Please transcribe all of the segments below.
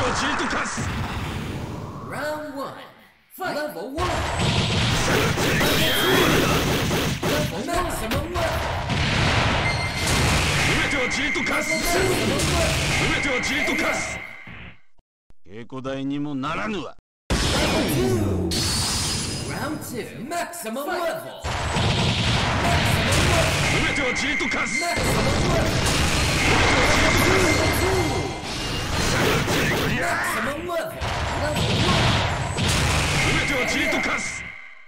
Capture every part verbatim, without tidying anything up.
をじっと貸す。 Round one. Fight. Level one. Level maximum level. 全てをじっと貸す。全てをじっと貸す。稽古台にもならぬわ。 Round two. Maximum level. 全てをじっと貸す。 Maximum level. Maximum level. Level one. 全てをじっと貸す。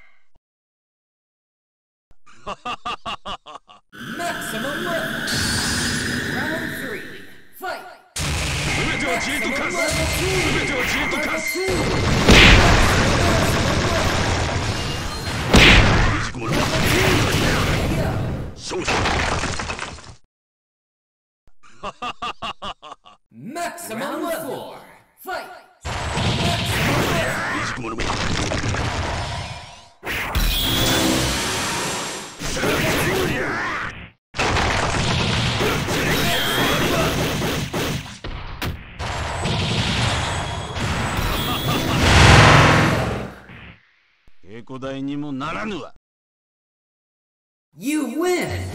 Maximum level. Round three. Fight. 全てをじっと貸す。全てをじっと貸す。勝者。 Maximum level. Fight. 未熟者め。 稽古台にもならぬわ。 You win.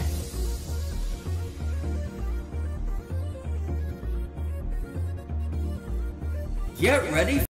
Get ready.